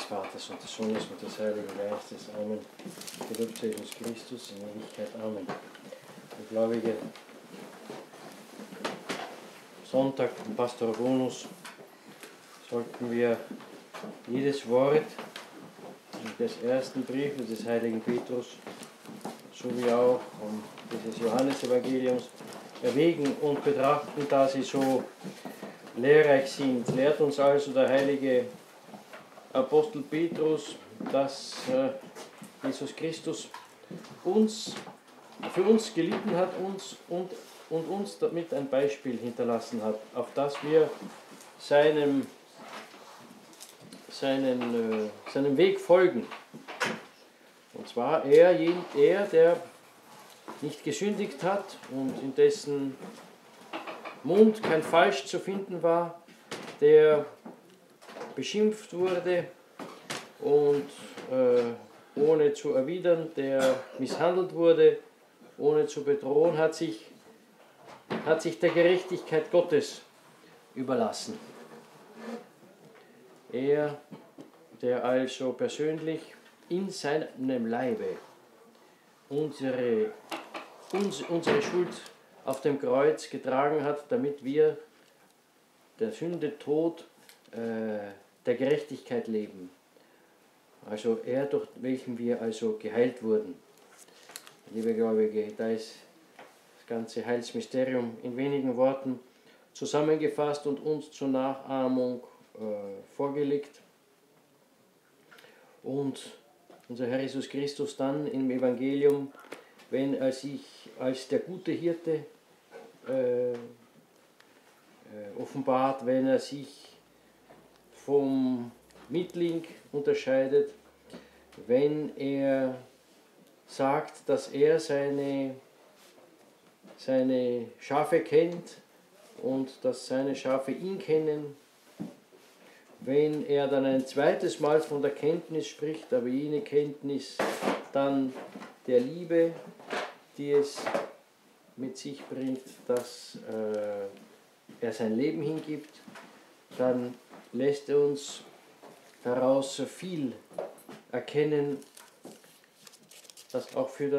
Vaters und des Sohnes und des Heiligen Geistes. Amen. Gelobt sei Jesus Christus in Ewigkeit. Amen. Der gläubige Sonntag im Pastoralbonus sollten wir jedes Wort des ersten Briefes des heiligen Petrus sowie auch dieses Johannesevangeliums erwägen und betrachten, da sie so lehrreich sind. Lehrt uns also der heilige Apostel Petrus, dass Jesus Christus für uns gelitten hat und uns damit ein Beispiel hinterlassen hat, auf das wir seinem Weg folgen. Und zwar er, der nicht gesündigt hat und in dessen Mund kein Falsch zu finden war, der beschimpft wurde und ohne zu erwidern, der misshandelt wurde, ohne zu bedrohen, hat sich der Gerechtigkeit Gottes überlassen. Er, der also persönlich in seinem Leibe unsere Schuld auf dem Kreuz getragen hat, damit wir der Sünde Tod der Gerechtigkeit leben. Also er, durch welchen wir also geheilt wurden. Liebe Gläubige, da ist das ganze Heilsmysterium in wenigen Worten zusammengefasst und uns zur Nachahmung vorgelegt. Und unser Herr Jesus Christus dann im Evangelium, wenn er sich als der gute Hirte offenbart, wenn er sich vom Mittling unterscheidet, wenn er sagt, dass er seine Schafe kennt und dass seine Schafe ihn kennen, wenn er dann ein zweites Mal von der Kenntnis spricht, aber jene Kenntnis dann der Liebe, die es mit sich bringt, dass er sein Leben hingibt, dann lässt er uns daraus so viel erkennen, dass auch für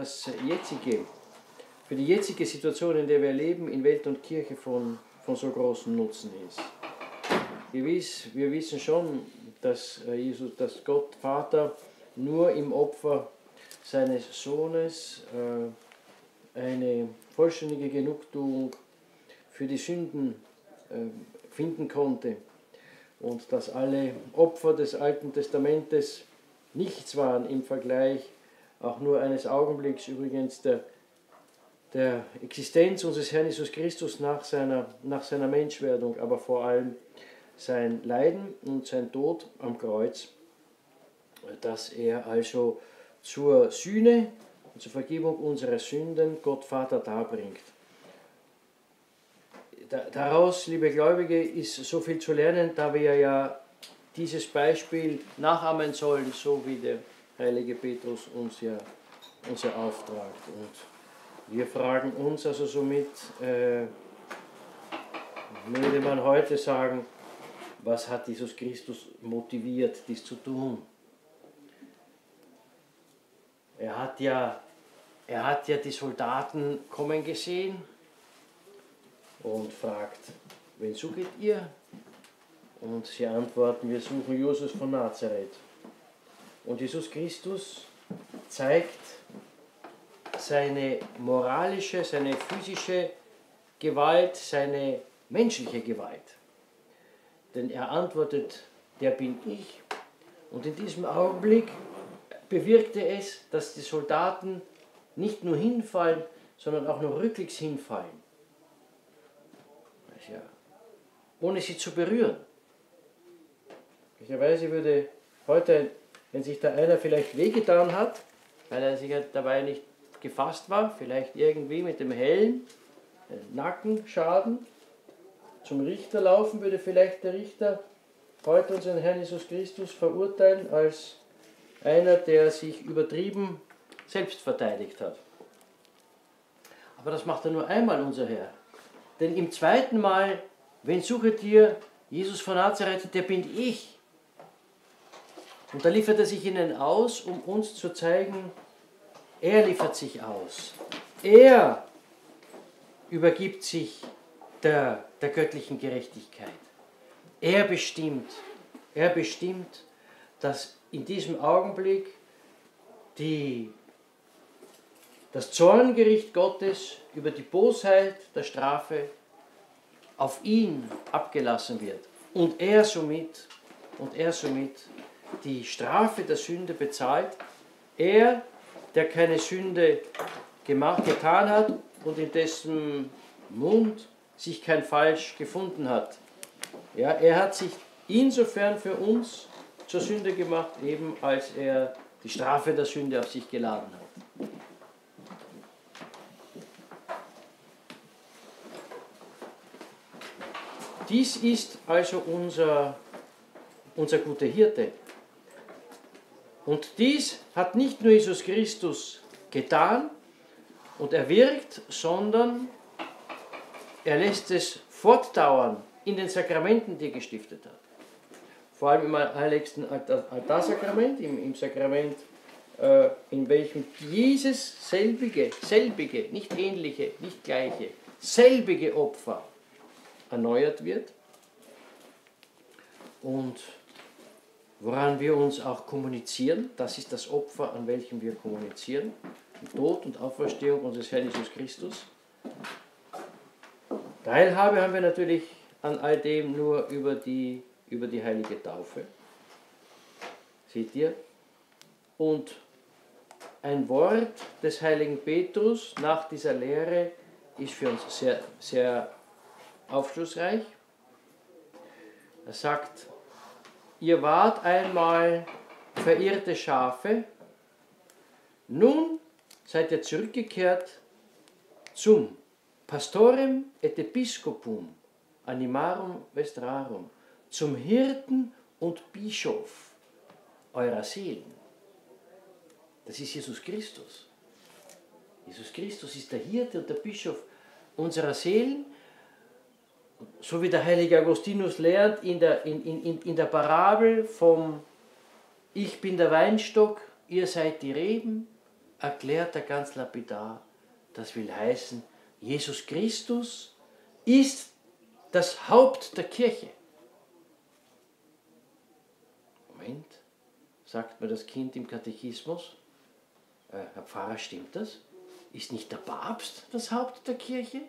die jetzige Situation, in der wir leben, in Welt und Kirche von so großem Nutzen ist. Gewiss, wir wissen schon, dass Gott Vater nur im Opfer seines Sohnes eine vollständige Genugtuung für die Sünden finden konnte und dass alle Opfer des Alten Testamentes nichts waren im Vergleich auch nur eines Augenblicks übrigens der Existenz unseres Herrn Jesus Christus nach seiner Menschwerdung, aber vor allem sein Leiden und sein Tod am Kreuz, dass er also zur Sühne und zur Vergebung unserer Sünden Gott Vater darbringt. Daraus, liebe Gläubige, ist so viel zu lernen, da wir ja dieses Beispiel nachahmen sollen, so wie der heilige Petrus uns ja auftragt. Und wir fragen uns also somit, würde man heute sagen, was hat Jesus Christus motiviert, dies zu tun? Er hat ja die Soldaten kommen gesehen und fragt, wen sucht ihr? Und sie antworten, wir suchen Jesus von Nazareth. Und Jesus Christus zeigt seine moralische, seine physische Gewalt, seine menschliche Gewalt. Denn er antwortet, der bin ich. Und in diesem Augenblick bewirkte es, dass die Soldaten nicht nur hinfallen, sondern auch noch rücklings hinfallen. Ja, ohne sie zu berühren. Möglicherweise würde heute, wenn sich da einer vielleicht wehgetan hat, weil er sich dabei nicht gefasst war, vielleicht irgendwie mit dem Helm, Nackenschaden, zum Richter laufen, würde vielleicht der Richter heute unseren Herrn Jesus Christus verurteilen als einer, der sich übertrieben selbst verteidigt hat. Aber das macht er nur einmal, unser Herr. Denn im zweiten Mal, wen suchet ihr? Jesus von Nazareth, der bin ich. Und da liefert er sich ihnen aus, um uns zu zeigen, er liefert sich aus. Er übergibt sich der göttlichen Gerechtigkeit. Er bestimmt, dass in diesem Augenblick das Zorngericht Gottes über die Bosheit der Strafe auf ihn abgelassen wird. Und er somit die Strafe der Sünde bezahlt. Er, der keine Sünde getan hat und in dessen Mund sich kein Falsch gefunden hat. Ja, er hat sich insofern für uns zur Sünde gemacht, eben als er die Strafe der Sünde auf sich geladen hat. Dies ist also unser guter Hirte. Und dies hat nicht nur Jesus Christus getan und erwirkt, sondern er lässt es fortdauern in den Sakramenten, die er gestiftet hat. Vor allem im heiligsten Altarsakrament, im Sakrament, in welchem dieses selbige, nicht ähnliche, nicht gleiche, selbige Opfer erneuert wird und woran wir uns auch kommunizieren. Das ist das Opfer, an welchem wir kommunizieren. Die Tod und Auferstehung unseres Herrn Jesus Christus. Teilhabe haben wir natürlich an all dem nur über die heilige Taufe. Seht ihr? Und ein Wort des heiligen Petrus nach dieser Lehre ist für uns sehr, sehr aufschlussreich. Er sagt, ihr wart einmal verirrte Schafe, nun seid ihr zurückgekehrt zum Pastorem et Episcopum animarum vestrarum, zum Hirten und Bischof eurer Seelen. Das ist Jesus Christus. Jesus Christus ist der Hirte und der Bischof unserer Seelen, so wie der heilige Augustinus lehrt in der Parabel vom Ich bin der Weinstock, ihr seid die Reben, erklärt er ganz lapidar, das will heißen, Jesus Christus ist das Haupt der Kirche. Moment, sagt mir das Kind im Katechismus, Herr Pfarrer, stimmt das? Ist nicht der Papst das Haupt der Kirche?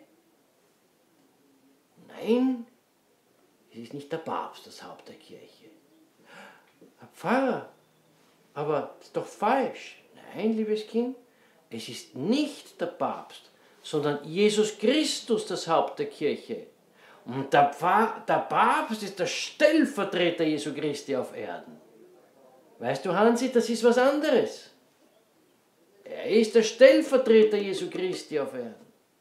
Nein, es ist nicht der Papst das Haupt der Kirche. Herr Pfarrer, aber das ist doch falsch. Nein, liebes Kind, es ist nicht der Papst, sondern Jesus Christus das Haupt der Kirche. Und der Papst ist der Stellvertreter Jesu Christi auf Erden. Weißt du, Hansi, das ist was anderes. Er ist der Stellvertreter Jesu Christi auf Erden.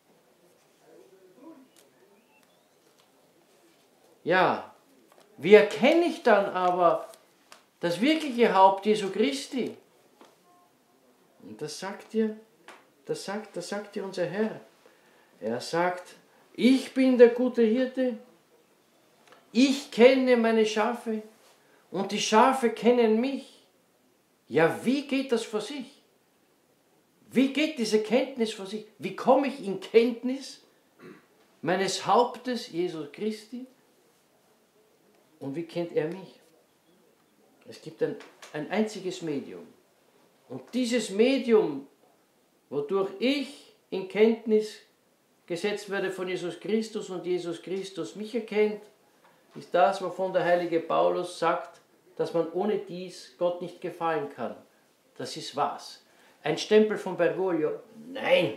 Ja, wie erkenne ich dann aber das wirkliche Haupt Jesu Christi? Und das sagt dir unser Herr. Er sagt, ich bin der gute Hirte, ich kenne meine Schafe und die Schafe kennen mich. Ja, wie geht das vor sich? Wie geht diese Kenntnis vor sich? Wie komme ich in Kenntnis meines Hauptes Jesus Christi? Und wie kennt er mich? Es gibt ein einziges Medium. Und dieses Medium, wodurch ich in Kenntnis gesetzt werde von Jesus Christus und Jesus Christus mich erkennt, ist das, wovon der heilige Paulus sagt, dass man ohne dies Gott nicht gefallen kann. Das ist was? Ein Stempel von Bergoglio? Nein.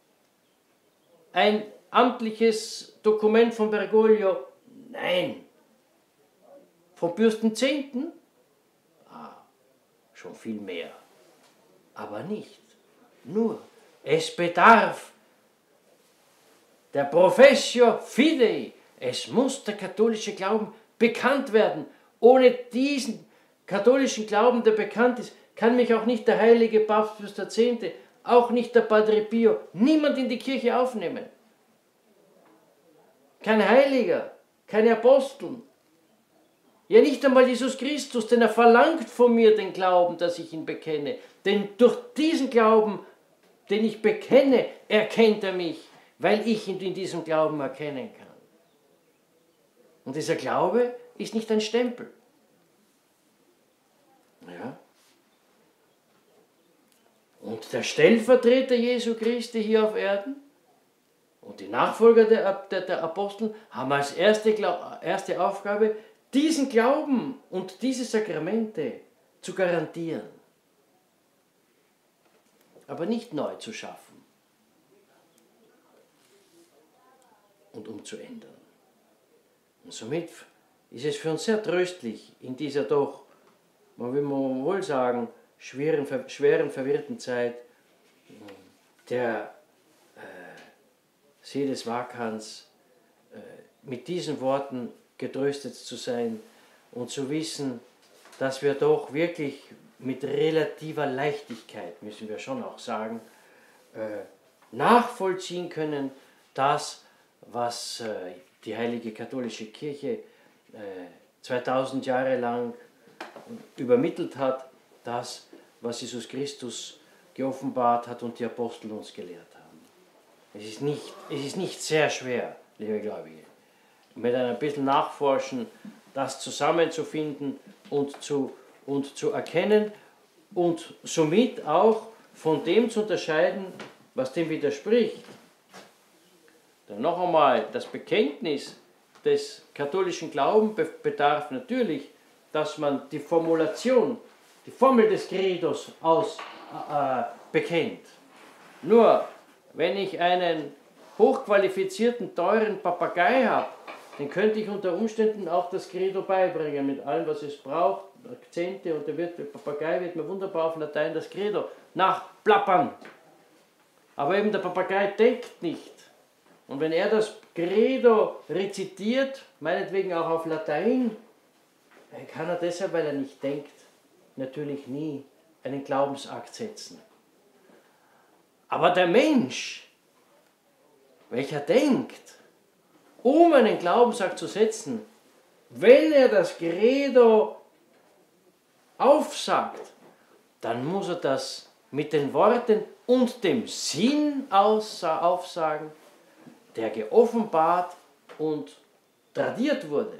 Ein amtliches Dokument von Bergoglio? Nein. Vom Fürsten Zehnten? Schon viel mehr. Aber nicht. Nur, es bedarf der Professio Fidei. Es muss der katholische Glauben bekannt werden. Ohne diesen katholischen Glauben, der bekannt ist, kann mich auch nicht der heilige Papst Pius X., auch nicht der Padre Pio, niemand in die Kirche aufnehmen. Kein Heiliger, keine Apostel. Ja, nicht einmal Jesus Christus, denn er verlangt von mir den Glauben, dass ich ihn bekenne. Denn durch diesen Glauben, den ich bekenne, erkennt er mich, weil ich ihn in diesem Glauben erkennen kann. Und dieser Glaube ist nicht ein Stempel. Ja. Und der Stellvertreter Jesu Christi hier auf Erden und die Nachfolger der Apostel haben als erste Aufgabe, diesen Glauben und diese Sakramente zu garantieren. Aber nicht neu zu schaffen und umzuändern. Und somit ist es für uns sehr tröstlich in dieser doch, man will wohl sagen, schweren verwirrten Zeit der See des Waghans mit diesen Worten getröstet zu sein und zu wissen, dass wir doch wirklich mit relativer Leichtigkeit, müssen wir schon auch sagen, nachvollziehen können, das, was die heilige katholische Kirche 2000 Jahre lang übermittelt hat, das, was Jesus Christus geoffenbart hat und die Apostel uns gelehrt haben. Es ist nicht sehr schwer, liebe Gläubige, mit ein bisschen Nachforschen das zusammenzufinden und zu erkennen und somit auch von dem zu unterscheiden, was dem widerspricht. Dann noch einmal, das Bekenntnis des katholischen Glaubens bedarf natürlich, dass man die Formulation, die Formel des Credos bekennt. Nur, wenn ich einen hochqualifizierten, teuren Papagei habe, den könnte ich unter Umständen auch das Credo beibringen, mit allem, was es braucht, Akzente, und der Papagei wird mir wunderbar auf Latein das Credo nachplappern. Aber eben der Papagei denkt nicht. Und wenn er das Credo rezitiert, meinetwegen auch auf Latein, kann er deshalb, weil er nicht denkt, natürlich nie einen Glaubensakt setzen. Aber der Mensch, welcher denkt, um einen Glaubensakt zu setzen, wenn er das Credo aufsagt, dann muss er das mit den Worten und dem Sinn aufsagen, der geoffenbart und tradiert wurde.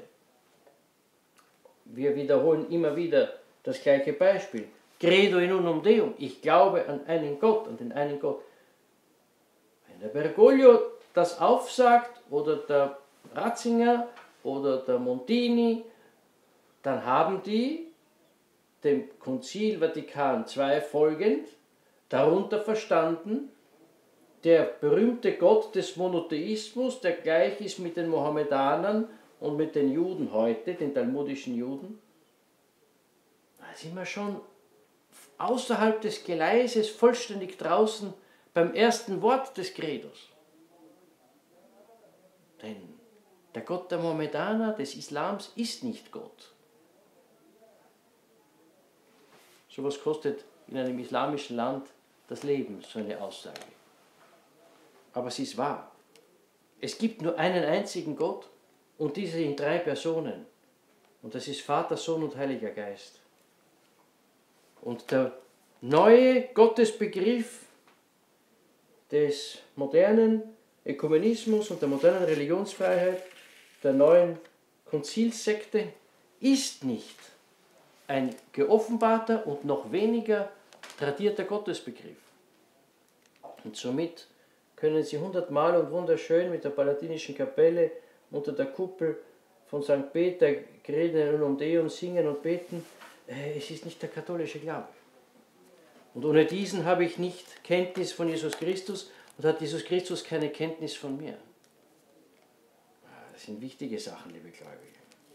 Wir wiederholen immer wieder das gleiche Beispiel. Credo in unum Deum. Ich glaube an einen Gott, an den einen Gott. Wenn der Bergoglio das aufsagt, oder der Ratzinger, oder der Montini, dann haben die dem Konzil Vatikan II folgend darunter verstanden, der berühmte Gott des Monotheismus, der gleich ist mit den Mohammedanern und mit den Juden heute, den talmudischen Juden, da sind wir schon außerhalb des Geleises vollständig draußen beim ersten Wort des Credos. Denn der Gott der Mohammedaner, des Islams, ist nicht Gott. Sowas kostet in einem islamischen Land das Leben, so eine Aussage. Aber sie ist wahr. Es gibt nur einen einzigen Gott und dieser in 3 Personen. Und das ist Vater, Sohn und Heiliger Geist. Und der neue Gottesbegriff des modernen Ökumenismus und der modernen Religionsfreiheit, der neuen Konzilssekte, ist nicht ein geoffenbarter und noch weniger tradierter Gottesbegriff. Und somit können Sie 100-mal und wunderschön mit der Palatinischen Kapelle unter der Kuppel von St. Peter Credo in unum Deum singen und beten. Es ist nicht der katholische Glaube. Und ohne diesen habe ich nicht Kenntnis von Jesus Christus und hat Jesus Christus keine Kenntnis von mir. Das sind wichtige Sachen, liebe Gläubige.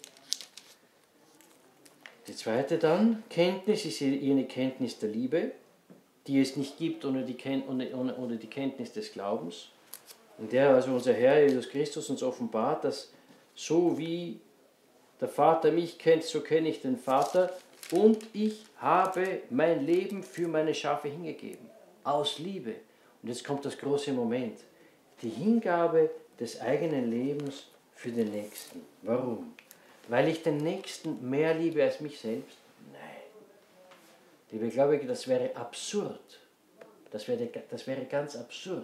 Die zweite dann, Kenntnis, ist jene Kenntnis der Liebe, die es nicht gibt ohne die Kenntnis des Glaubens, in der also unser Herr Jesus Christus uns offenbart, dass so wie der Vater mich kennt, so kenne ich den Vater und ich habe mein Leben für meine Schafe hingegeben, aus Liebe. Und jetzt kommt das große Moment, die Hingabe des eigenen Lebens für den Nächsten. Warum? weil ich den Nächsten mehr liebe als mich selbst? Nein. Liebe Gläubige, das wäre absurd. Das wäre ganz absurd.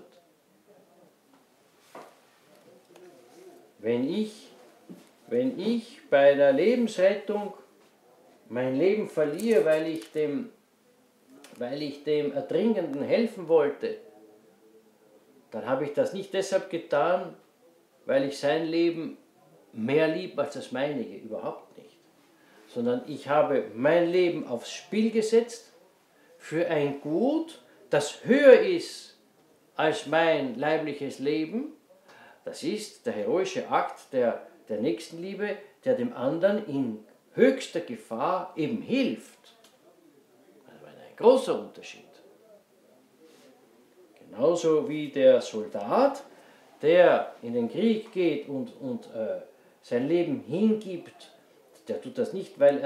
Wenn ich bei der Lebensrettung mein Leben verliere, weil ich dem Ertrinkenden helfen wollte, dann habe ich das nicht deshalb getan, weil ich sein Leben mehr liebe als das meinige, überhaupt nicht. Sondern ich habe mein Leben aufs Spiel gesetzt für ein Gut, das höher ist als mein leibliches Leben. Das ist der heroische Akt der Nächstenliebe, der dem anderen in höchster Gefahr eben hilft. Das ist ein großer Unterschied. Genauso wie der Soldat, der in den Krieg geht und sein Leben hingibt, der tut das nicht, weil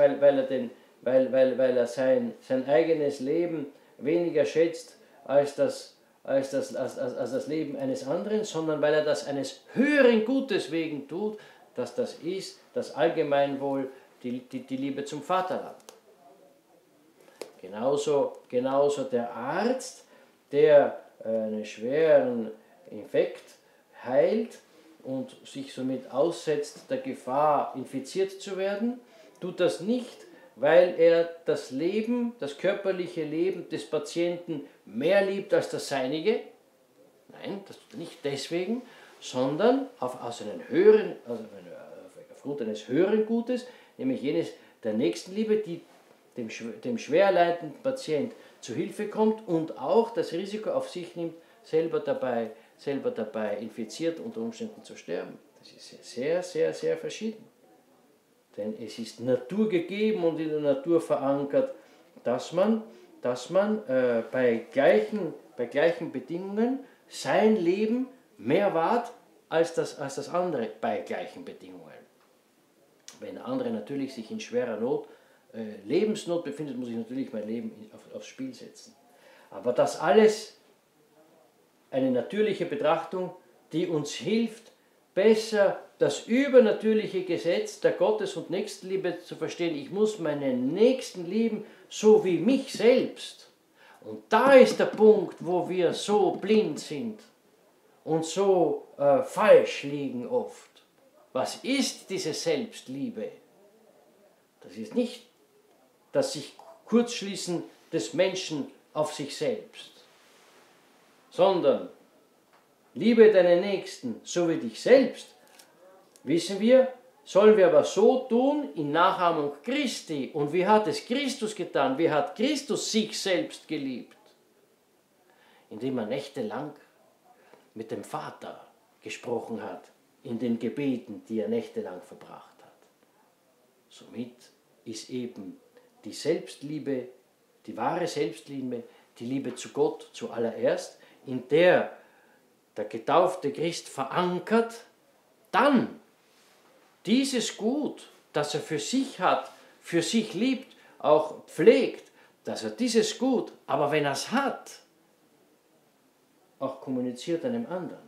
er sein eigenes Leben weniger schätzt als das Leben eines anderen, sondern weil er das eines höheren Gutes wegen tut, dass das ist das Allgemeinwohl, die Liebe zum Vaterland. Genauso der Arzt, der einen schweren Infekt heilt und sich somit aussetzt der Gefahr, infiziert zu werden, tut das nicht, weil er das Leben, das körperliche Leben des Patienten mehr liebt als das seinige. Nein, das tut er nicht deswegen, sondern aufgrund eines höheren Gutes, nämlich jenes der Nächstenliebe, die dem schwer leidenden Patient zu Hilfe kommt und auch das Risiko auf sich nimmt, selber dabei infiziert unter Umständen zu sterben. Das ist sehr, sehr, sehr verschieden. Denn es ist naturgegeben und in der Natur verankert, dass man bei gleichen Bedingungen sein Leben mehr wahrt als das andere bei gleichen Bedingungen. Wenn der andere natürlich sich in schwerer Not, Lebensnot befindet, muss ich natürlich mein Leben aufs Spiel setzen. Aber das alles eine natürliche Betrachtung, die uns hilft, besser das übernatürliche Gesetz der Gottes- und Nächstenliebe zu verstehen. Ich muss meinen Nächsten lieben, so wie mich selbst. Und da ist der Punkt, wo wir so blind sind und so falsch liegen oft. Was ist diese Selbstliebe? Das ist nicht das sich Kurzschließen des Menschen auf sich selbst, sondern liebe deinen Nächsten so wie dich selbst, wissen wir, sollen wir aber so tun in Nachahmung Christi. Und wie hat es Christus getan? Wie hat Christus sich selbst geliebt? Indem er nächtelang mit dem Vater gesprochen hat, in den Gebeten, die er nächtelang verbracht hat. Somit ist eben die Selbstliebe, die wahre Selbstliebe, die Liebe zu Gott zuallererst, in der der getaufte Christ verankert, dann dieses Gut, das er für sich hat, für sich liebt, auch pflegt, dass er dieses Gut, aber wenn er es hat, auch kommuniziert einem anderen.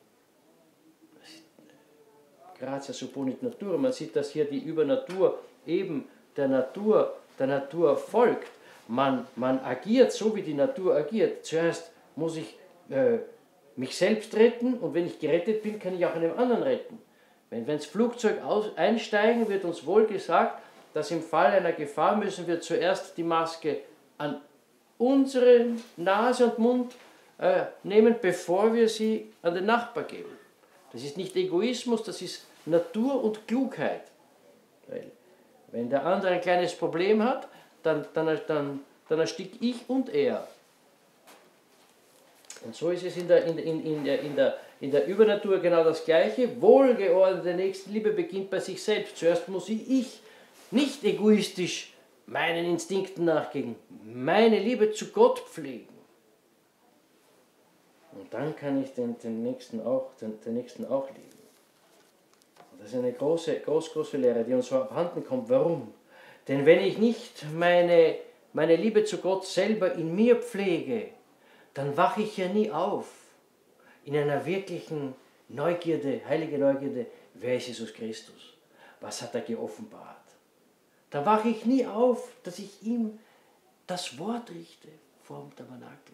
Gratia supponit natura, man sieht, dass hier die Übernatur eben der Natur folgt. Man agiert so, wie die Natur agiert. Zuerst muss ich mich selbst retten und wenn ich gerettet bin, kann ich auch einen anderen retten. Wenn wir ins Flugzeug einsteigen, wird uns wohl gesagt, dass im Fall einer Gefahr müssen wir zuerst die Maske an unsere Nase und Mund nehmen, bevor wir sie an den Nachbar geben. Das ist nicht Egoismus, das ist Natur und Klugheit. Weil wenn der andere ein kleines Problem hat, dann ersticke ich und er. Und so ist es in der Übernatur genau das Gleiche. Wohlgeordnete Nächstenliebe beginnt bei sich selbst. Zuerst muss ich nicht egoistisch meinen Instinkten nachgehen, meine Liebe zu Gott pflegen. Und dann kann ich den Nächsten auch lieben. Und das ist eine große Lehre, die uns so abhanden kommt. Warum? Denn wenn ich nicht meine Liebe zu Gott selber in mir pflege, dann wache ich ja nie auf in einer wirklichen Neugierde, heilige Neugierde, wer ist Jesus Christus? was hat er geoffenbart? Da wache ich nie auf, dass ich ihm das Wort richte vor dem Tabernakel.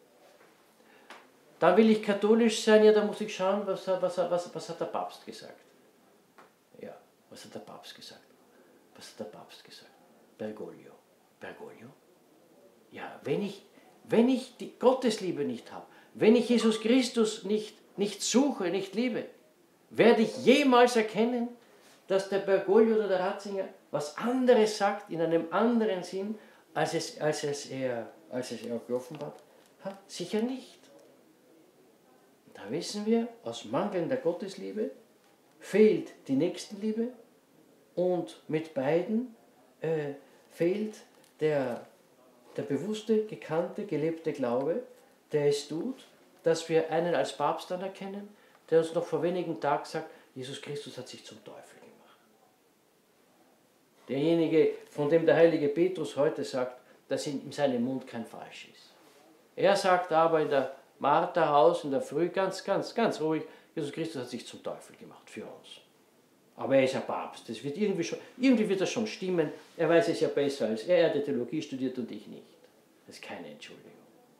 Dann will ich katholisch sein, ja, da muss ich schauen, was hat der Papst gesagt. Ja, was hat der Papst gesagt? Was hat der Papst gesagt? Bergoglio. Bergoglio? Ja, wenn ich die Gottesliebe nicht habe, wenn ich Jesus Christus nicht suche, nicht liebe, werde ich jemals erkennen, dass der Bergoglio oder der Ratzinger was anderes sagt, in einem anderen Sinn, als er geoffenbart hat? Sicher nicht. Da wissen wir, aus mangelnder Gottesliebe fehlt die Nächstenliebe und mit beiden fehlt der bewusste, gekannte, gelebte Glaube, der es tut, dass wir einen als Papst anerkennen, der uns noch vor wenigen Tagen sagt, Jesus Christus hat sich zum Teufel gemacht. Derjenige, von dem der heilige Petrus heute sagt, dass in seinem Mund kein Falsch ist. Er sagt aber in der Martha-Haus in der Früh ganz ruhig, Jesus Christus hat sich zum Teufel gemacht für uns. Aber er ist ja Papst, das wird irgendwie wird das schon stimmen, er weiß es ja besser als er, der Theologie studiert und ich nicht. Das ist keine Entschuldigung.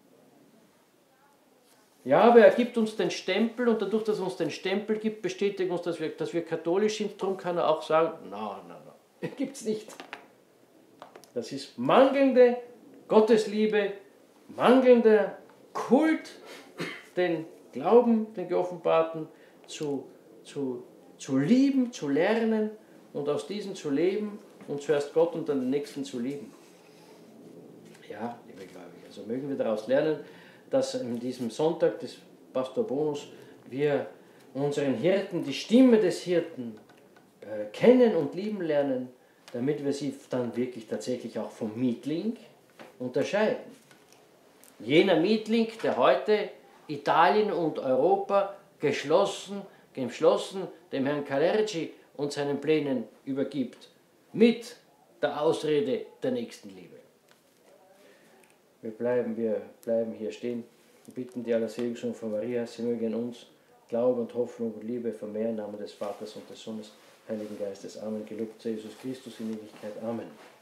Ja, aber er gibt uns den Stempel und dadurch, dass er uns den Stempel gibt, bestätigt uns, dass wir katholisch sind, darum kann er auch sagen, nein, gibt es nicht. Das ist mangelnde Gottesliebe, mangelnder Kult, den Glauben, den Geoffenbarten zu lieben, zu lernen und aus diesem zu leben und zuerst Gott und dann den Nächsten zu lieben. Ja, liebe Gläubige, also mögen wir daraus lernen, dass in diesem Sonntag des Pastor Bonus wir unseren Hirten, die Stimme des Hirten kennen und lieben lernen, damit wir sie dann wirklich tatsächlich auch vom Mietling unterscheiden. Jener Mietling, der heute Italien und Europa geschlossen dem Herrn Calergi und seinen Plänen übergibt, mit der Ausrede der Nächstenliebe. Wir bleiben hier stehen und bitten die Allerseligsten von Maria, sie mögen uns Glaube und Hoffnung und Liebe vermehren, im Namen des Vaters und des Sohnes, Heiligen Geistes. Amen. Gelobt sei Jesus Christus in Ewigkeit. Amen.